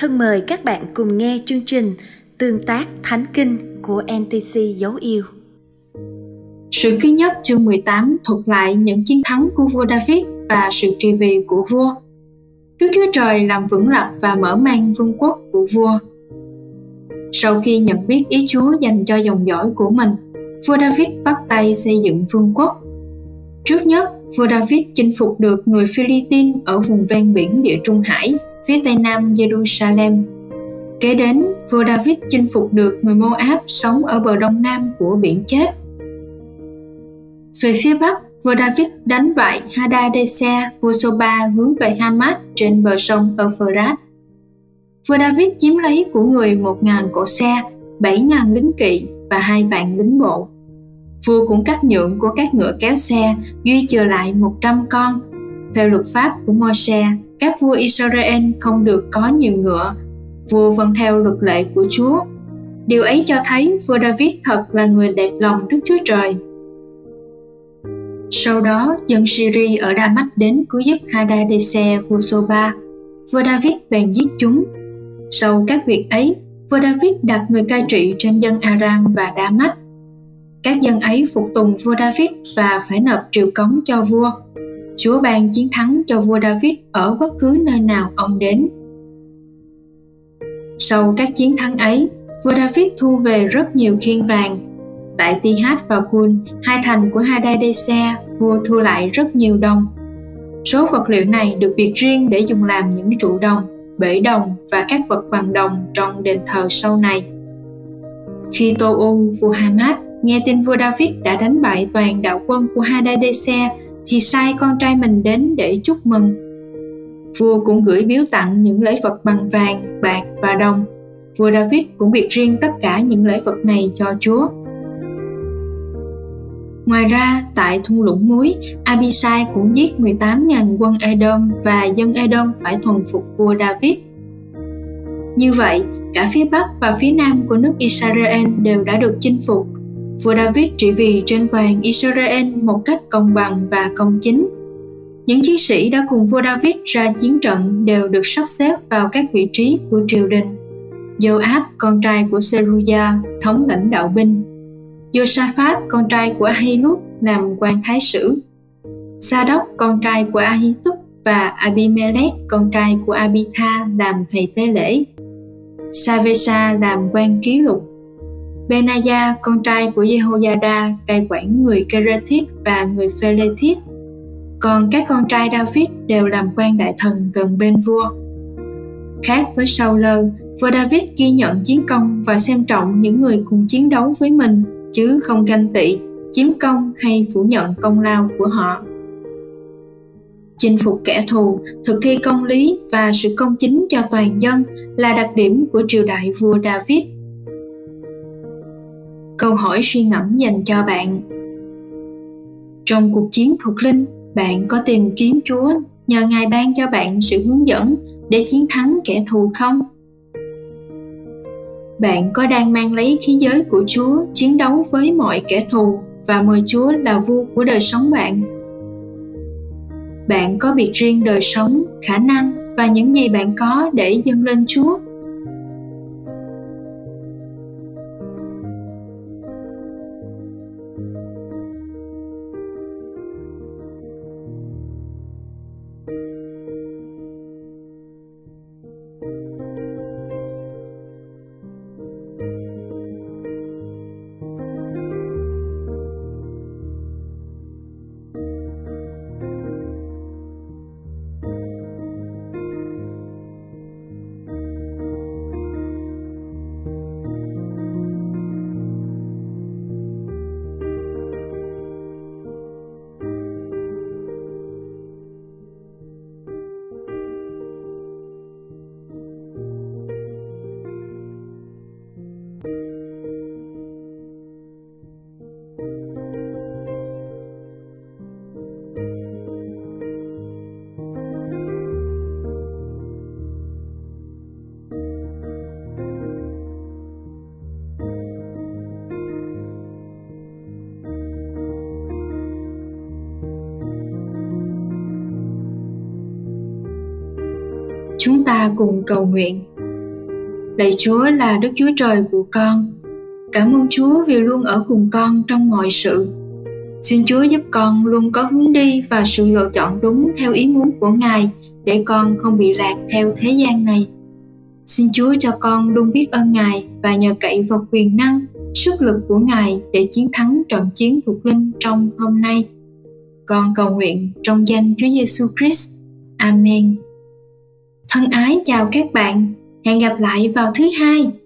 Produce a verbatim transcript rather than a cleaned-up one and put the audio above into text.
Thân mời các bạn cùng nghe chương trình Tương tác Thánh Kinh của en tê xê Dấu Yêu. Sử Ký Nhất chương mười tám thuật lại những chiến thắng của vua David và sự trị vì của vua. Đức Chúa Trời làm vững lập và mở mang vương quốc của vua. Sau khi nhận biết ý Chúa dành cho dòng dõi của mình, vua David bắt tay xây dựng vương quốc. Trước nhất, vua David chinh phục được người Phi-li-tin ở vùng ven biển Địa Trung Hải, phía tây nam Jerusalem. Kế đến, vua David chinh phục được người Mô-áp sống ở bờ đông nam của biển chết. Về phía bắc, vua David đánh bại Hadadezer, vua Soba hướng về Hamat trên bờ sông Euphrates. Vua David chiếm lấy của người một ngàn cỗ xe, bảy ngàn lính kỵ và hai vạn lính bộ. Vua cũng cắt nhượng của các ngựa kéo xe, duy chừa lại một trăm con. Theo luật pháp của Môi-se, các vua Israel không được có nhiều ngựa. Vua vâng theo luật lệ của Chúa. Điều ấy cho thấy vua David thật là người đẹp lòng Đức Chúa Trời. Sau đó, dân Syri ở Đa-mách đến cứu giúp Hadadezer vua Soba. Vua David bèn giết chúng. Sau các việc ấy, vua David đặt người cai trị trên dân Aram và Đa-mách. Các dân ấy phục tùng vua David và phải nộp triều cống cho vua. Chúa ban chiến thắng cho vua David ở bất cứ nơi nào ông đến. Sau các chiến thắng ấy, vua David thu về rất nhiều khiên vàng. Tại Ti-hát và Cun, hai thành của Hadadezer, vua thu lại rất nhiều đồng. Số vật liệu này được biệt riêng để dùng làm những trụ đồng, bể đồng và các vật bằng đồng trong đền thờ sau này. Khi Tô-u, vua Hamat, nghe tin vua David đã đánh bại toàn đạo quân của Hadadezer, thì sai con trai mình đến để chúc mừng. Vua cũng gửi biếu tặng những lễ vật bằng vàng, bạc và đồng. Vua David cũng biệt riêng tất cả những lễ vật này cho Chúa. Ngoài ra, tại thung lũng muối, Abisai cũng giết mười tám nghìn quân Edom và dân Edom phải thuần phục vua David. Như vậy, cả phía Bắc và phía Nam của nước Israel đều đã được chinh phục. Vua David trị vì trên toàn Israel một cách công bằng và công chính. Những chiến sĩ đã cùng vua David ra chiến trận đều được sắp xếp vào các vị trí của triều đình. Joab, con trai của Seruya, thống lãnh đạo binh. Josaphat, con trai của Ahilud, làm quan thái sử. Sa-đốc, con trai của Ahitub, và Abimelech, con trai của Abitha, làm thầy tế lễ. Savesa làm quan ký lục. Benaya, con trai của Jehoiada, cai quản người Kerethit và người Phelethit. Còn các con trai David đều làm quan đại thần gần bên vua. Khác với Saul, vua David ghi nhận chiến công và xem trọng những người cùng chiến đấu với mình, chứ không ganh tị, chiếm công hay phủ nhận công lao của họ. Chinh phục kẻ thù, thực thi công lý và sự công chính cho toàn dân là đặc điểm của triều đại vua David. Câu hỏi suy ngẫm dành cho bạn: trong cuộc chiến thuộc linh, bạn có tìm kiếm Chúa nhờ Ngài ban cho bạn sự hướng dẫn để chiến thắng kẻ thù không? Bạn có đang mang lấy khí giới của Chúa chiến đấu với mọi kẻ thù và mời Chúa là vua của đời sống bạn? Bạn có biệt riêng đời sống, khả năng và những gì bạn có để dâng lên Chúa? Chúng ta cùng cầu nguyện. Lạy Chúa là Đức Chúa Trời của con. Cảm ơn Chúa vì luôn ở cùng con trong mọi sự. Xin Chúa giúp con luôn có hướng đi và sự lựa chọn đúng theo ý muốn của Ngài, để con không bị lạc theo thế gian này. Xin Chúa cho con luôn biết ơn Ngài và nhờ cậy vào quyền năng, sức lực của Ngài để chiến thắng trận chiến thuộc linh trong hôm nay. Con cầu nguyện trong danh Chúa Giêsu Christ. Amen. Thân ái chào các bạn. Hẹn gặp lại vào thứ hai.